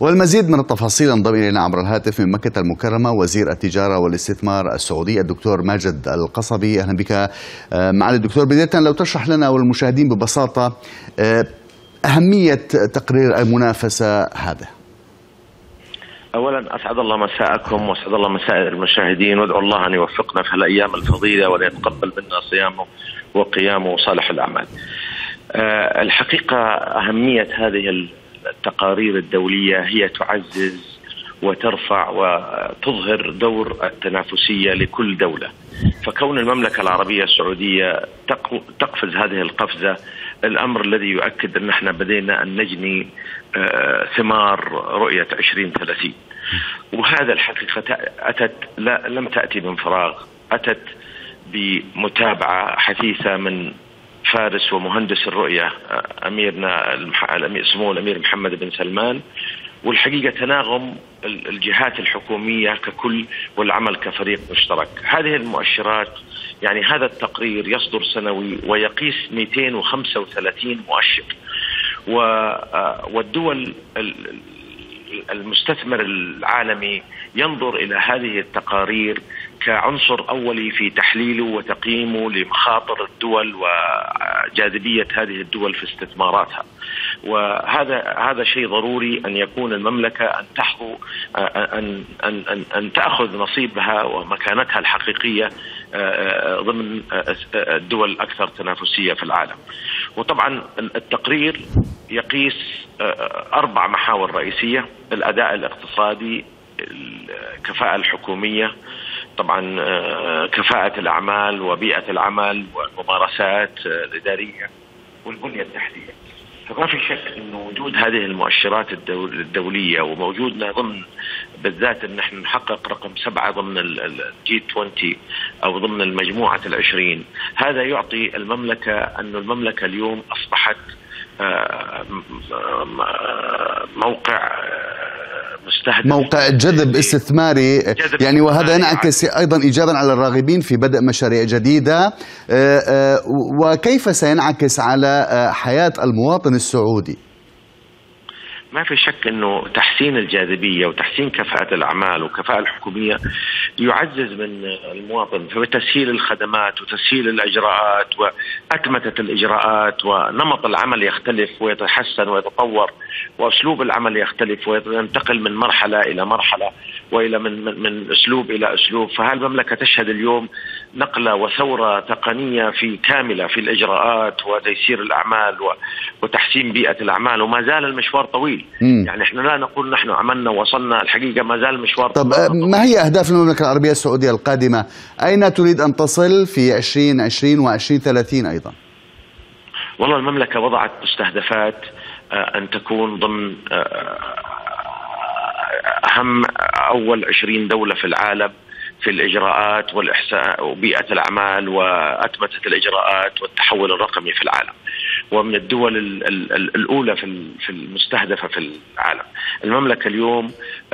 والمزيد من التفاصيل انضم إلينا عبر الهاتف من مكة المكرمة وزير التجارة والاستثمار السعودي الدكتور ماجد القصبي. أهلا بك معالي الدكتور. بداية لو تشرح لنا والمشاهدين ببساطة أهمية تقرير المنافسة هذا. أولا أسعد الله مساءكم وأسعد الله مساء المشاهدين، وادعو الله أن يوفقنا في الأيام الفضيلة وأن يتقبل منا صيامه وقيامه وصالح الأعمال. الحقيقة أهمية هذه التقارير الدولية هي تعزز وترفع وتظهر دور التنافسية لكل دولة، فكون المملكة العربية السعودية تقفز هذه القفزة الأمر الذي يؤكد أن احنا بدينا أن نجني ثمار رؤية 2030. وهذا الحقيقة لم تأتي من فراغ، أتت بمتابعة حثيثة من فارس ومهندس الرؤية أميرنا سمو الأمير محمد بن سلمان، والحقيقة تناغم الجهات الحكومية ككل والعمل كفريق مشترك. هذه المؤشرات يعني هذا التقرير يصدر سنوي ويقيس 235 مؤشر، والدول المستثمر العالمي ينظر إلى هذه التقارير كعنصر أولي في تحليله وتقييمه لمخاطر الدول وجاذبية هذه الدول في استثماراتها. وهذا شيء ضروري أن يكون المملكة أن تحظو أن تأخذ نصيبها ومكانتها الحقيقية ضمن الدول الأكثر تنافسية في العالم. وطبعا التقرير يقيس 4 محاور رئيسية: الأداء الاقتصادي، الكفاءة الحكومية، طبعا كفاءة الأعمال وبيئة العمل والممارسات الإدارية والبنية التحتية. فما في شك أن وجود هذه المؤشرات الدولية وموجودنا ضمن بالذات أن نحن نحقق رقم 7 ضمن الجي 20 أو ضمن المجموعة 20، هذا يعطي المملكة أن المملكة اليوم أصبحت موقع جذب استثماري يعني، وهذا ينعكس أيضا إيجابا على الراغبين في بدء مشاريع جديدة. وكيف سينعكس على حياة المواطن السعودي؟ ما في شك أنه تحسين الجاذبية وتحسين كفاءة الأعمال وكفاءة الحكومية يعزز من المواطن، فبتسهيل الخدمات وتسهيل الإجراءات وأتمتة الإجراءات، ونمط العمل يختلف ويتحسن ويتطور، وأسلوب العمل يختلف وينتقل من مرحلة إلى مرحلة وإلى من أسلوب إلى أسلوب. فهالمملكة تشهد اليوم نقلة وثورة تقنية كاملة في الإجراءات وتيسير الأعمال وتحسين بيئة الأعمال، وما زال المشوار طويل. يعني احنا لا نقول نحن عملنا وصلنا، الحقيقة ما زال المشوار طب طويل. ما هي أهداف المملكة العربية السعودية القادمة؟ أين تريد أن تصل في 2020 و2030 أيضا؟ والله المملكة وضعت مستهدفات أن تكون ضمن أهم أول 20 دولة في العالم في الإجراءات والإحساء وبيئة الأعمال وأتمتة الإجراءات والتحول الرقمي في العالم، ومن الدول الأولى في المستهدفة في العالم. المملكة اليوم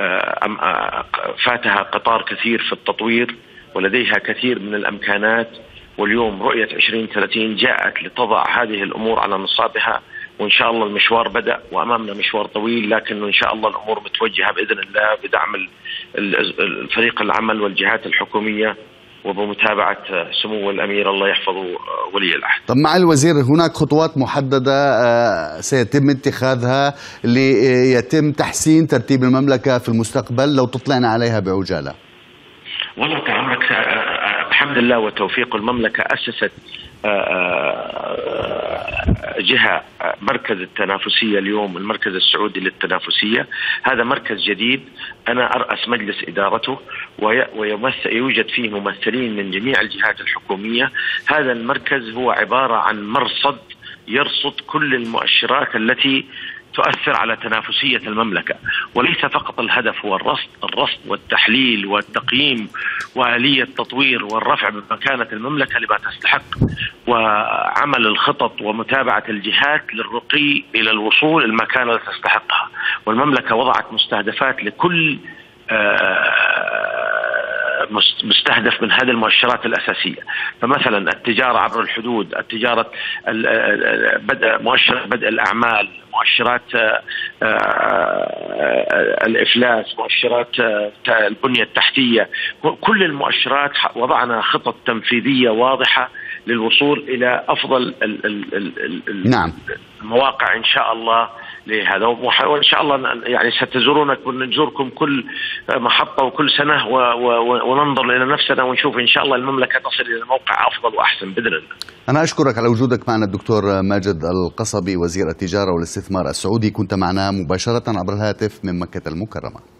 فاتها قطار كثير في التطوير ولديها كثير من الأمكانات، واليوم رؤية 2030 جاءت لتضع هذه الأمور على نصابها، وإن شاء الله المشوار بدأ وأمامنا مشوار طويل، لكن إن شاء الله الأمور متوجهة بإذن الله بدعم فريق العمل والجهات الحكومية وبمتابعة سمو الأمير الله يحفظه ولي العهد. طب مع الوزير هناك خطوات محددة سيتم اتخاذها ليتم تحسين ترتيب المملكة في المستقبل لو تطلعنا عليها بعجالة؟ والله تعمرك الحمد لله وتوفيق المملكة أسست جهة مركز التنافسية اليوم، المركز السعودي للتنافسية. هذا مركز جديد أنا أرأس مجلس إدارته ويوجد فيه ممثلين من جميع الجهات الحكومية. هذا المركز هو عبارة عن مرصد يرصد كل المؤشرات التي تؤثر على تنافسية المملكة، وليس فقط الهدف هو الرصد والتحليل والتقييم وآلية تطوير والرفع من مكانة المملكة لما تستحق، وعمل الخطط ومتابعة الجهات للرقي إلى الوصول المكانة التي تستحقها. والمملكة وضعت مستهدفات لكل مستهدف من هذه المؤشرات الأساسية. فمثلا التجارة عبر الحدود، التجارة، مؤشر بدء الأعمال، مؤشرات الإفلاس، مؤشرات البنية التحتية، كل المؤشرات وضعنا خطط تنفيذية واضحة للوصول إلى أفضل نعم. المواقع إن شاء الله لهذا. وإن شاء الله يعني ستزورونك ونزوركم كل محطة وكل سنة وننظر إلى نفسنا ونشوف إن شاء الله المملكة تصل إلى موقع أفضل وأحسن بإذن الله. أنا أشكرك على وجودك معنا الدكتور ماجد القصبي وزير التجارة والاستثمار السعودي، كنت معنا مباشرة عبر الهاتف من مكة المكرمة.